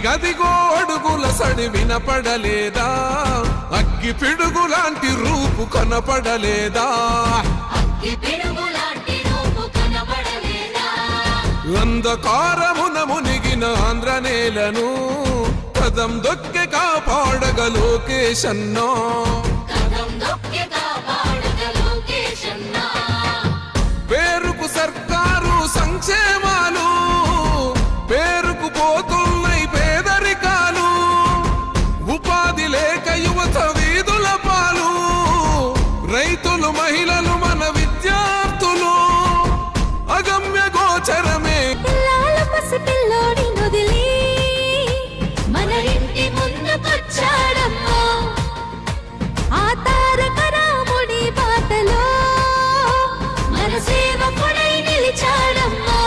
గదిగో అడుగుల సడి వినపడలేదా అగ్గి పిడుగులాంటి రూపు కనపడలేదా అంధకారమున మునిగిన ఆంధ్ర నేలను కదం దొక్కి కాపాడగ లోకేశన్నా పేరుకు సర్కారు సంక్షేమాలు పేరుకు పోతున్నాయి పేదరికాలు ఉపాధి లేక యువత వీధుల పాలు రైతులు మహిళలు మన విద్యార్థులు అగమ్య గోచరమే మన ఇంటి ముందుకొచ్చాడమ్మా ఆ తారక రాముడి బాటలో మన సేవకుడై నిలిచాడమ్మా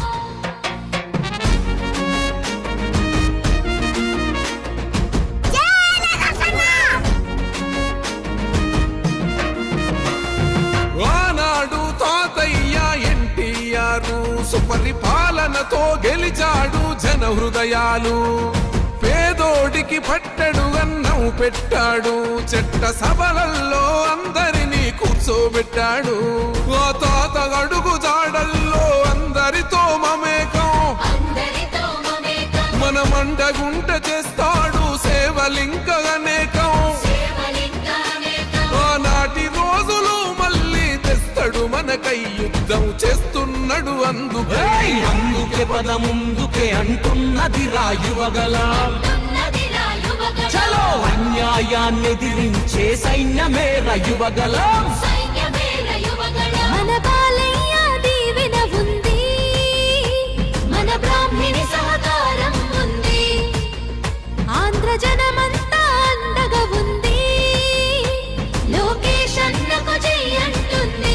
ఆనాడు తాతయ్య ఎన్టీఆర్ సుపరిపాలనతో గెలిచాడు జన హృదయాలు పేదోడికి పట్టడు అన్నం పెట్టాడు చెట్ట సభలల్లో అందరినీ కూర్చోబెట్టాడు ఆ తాత అడుగు జాడల్లో అందరితో మమేకం మన మండగుంట చేస్తాడు సేవలింక అనేకం ఆనాటి రోజులు మళ్ళీ తెస్తాడు మనకై యుద్ధం చేస్తున్నాడు అందుకే పద ముందుకే అంటున్నది రాయువగలం చలో అన్యాయాన్ని ఎదిరించే సైన్యమే రాయువగలం మన బాలయ్య దీవెన ఉంది మన బ్రాహ్మణి సహకారం ఉంది ఆంధ్ర జనమంతా అండగా ఉంది లోకేష్ అన్నకు జై అంటుంది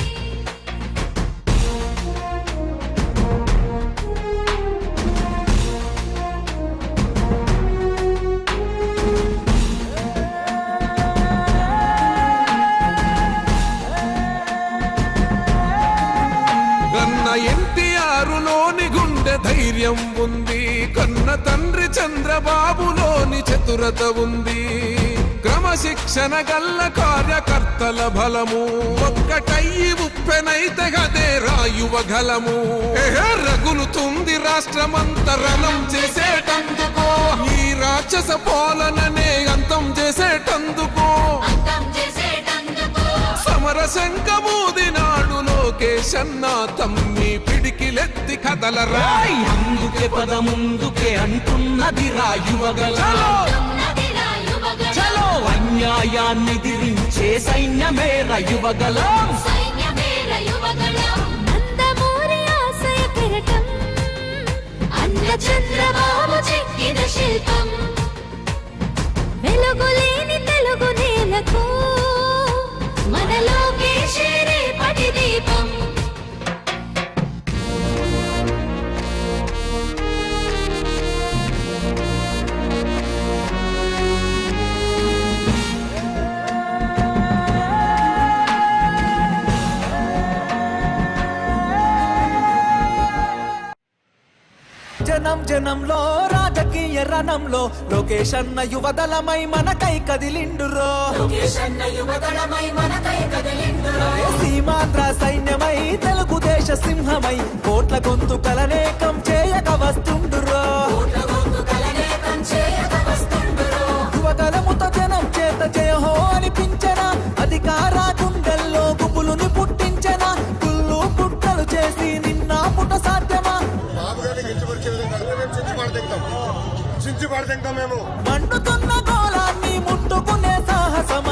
ఎన్టీఆర్లోని గుండె ధైర్యం ఉంది కన్న తండ్రి చంద్రబాబులోని చతురత ఉంది క్రమశిక్షణ గల్ల కార్యకర్తల బలము ఒక్కటయ్యి ఉప్పెనైతే గదే రాయువగలము రగులుతుంది రాష్ట్రమంతరణం చేసేటందుకో ఈ రాక్షస పాలననే అంతం చేసేటందుకో సమర శంఖమూదినాడు లోకేశన్న తమ్మి పిడికిలెత్తి కదలరా అందుకే పద ముందుకే అంటున్నది రాయువగలం చలో అన్యాయాన్ని ఎదిరించే సైన్యమే రాయువగలం నందమూరి ఆశయ కిరటం అన్న చంద్రబాబు చెక్కిన శిల్పం వెలుగులేని తెలుగు నేలకు మన లోకేశే రేపటి దీపం జనం జనంలో రాజకీయ రణంలో లోకేష్ అన్న యువదళమై మనకై కదిలిండురో సీమాంధ్ర సైన్యమై తెలుగుదేశ సింహమై కోట్ల గొంతుకలనేకం చేయక వస్తుండురో యువదళముతో జనం చేత జయహో అనిపించన అధికార గుండెల్లో గుబులుని పుట్టించన కుళ్ళు పుట్టలు చేసి నిన్న పుట సాధ్యమా మండుతున్న గోళాన్ని ముట్టుకునే సాహసమా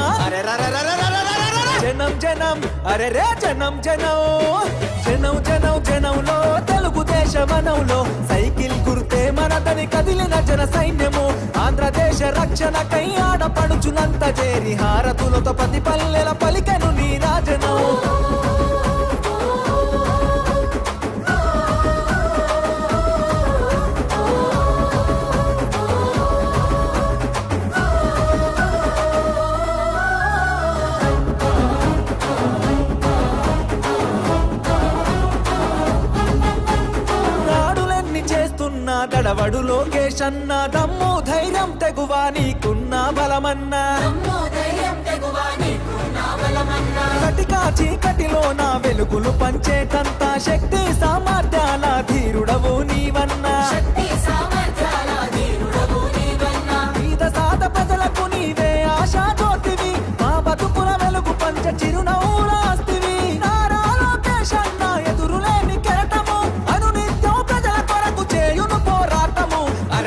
జనం జనం అరే రే జనం జనం జనం జనం జనంలో తెలుగుదేశ వనంలో సైకిల్ గుర్తే మనదని కదిలిన జన సైన్యము ఆంధ్రదేశ రక్షణకై ఆడపడుచునంత చేరి హారతులతో పది పల్లెల పలికెను నీ రాజనం దడవడు లోకేష్ అన్న దమ్ము ధైర్యం తెగువా నీకున్న బలమన్నా కటికా చీకటిలో నా వెలుగులు పంచేటంత శక్తి సామర్థ్యాల ధీరుడవు నీవన్నా పేద సాద ప్రజలకు నీవే ఆశా జ్యోతివి మా బతుకుల వెలుగు పంచ చిరునవ్వులాస్తివి నారా లోకేష్ అన్న ఎదురులేని కెరటము అనునిత్యం ప్రజల కొరకు చేయును పోరాటము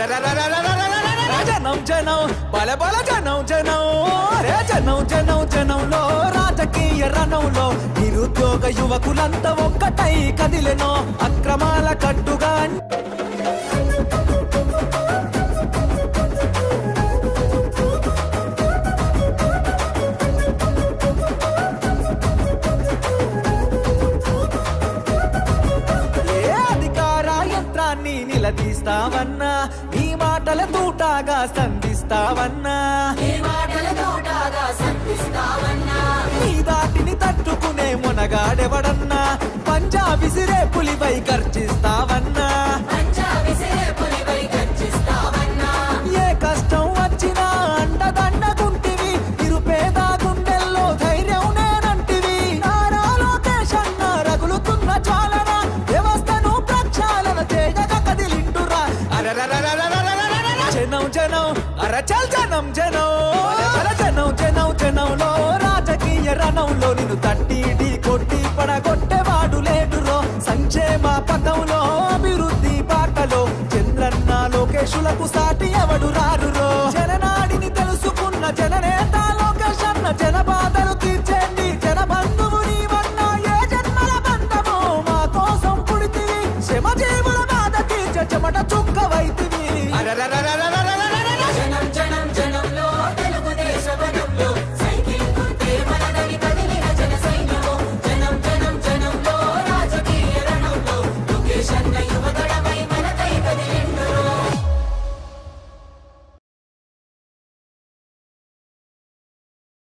జనం జనం బల బల జనం జనం అరే జనం జనం జనంలో రాజకీయ రణంలో నిరుద్యోగ యువకులంతా ఒక్కటై కదిలెనో అక్రమాల కట్టుగా నిలదీస్తావన్నా నీ మాటల తూటాగా సంధిస్తావన్నా నీ దాటిని తట్టుకునే మునగాడెవడన్నా పంజా విసిరే పులిపై గర్జిస్తావన్నా ఏ కష్టం వచ్చినా అండదండగుంటివి నిరుపేద గుండెల్లో ధైర్యం నేనంటివి నారా లోకేష్ అన్న రగులుతున్న జ్వాలన వ్యవస్థను ప్రక్షాళన చేయగా కదిలింటురా జనం జనం అరచల్ జనం జనం జనం జనం జనంలో రాజకీయ రణంలో నిన్ను తట్టి కొట్టి పడగొట్టేవాడు లేడురో సంక్షేమ పథంలో అభివృద్ధి బాటలో చంద్రన్న లోకేశులకు సాటి ఎవడు రారురో జననాడిని తెలుసుకున్న జననేత లోకేష్ అన్న జన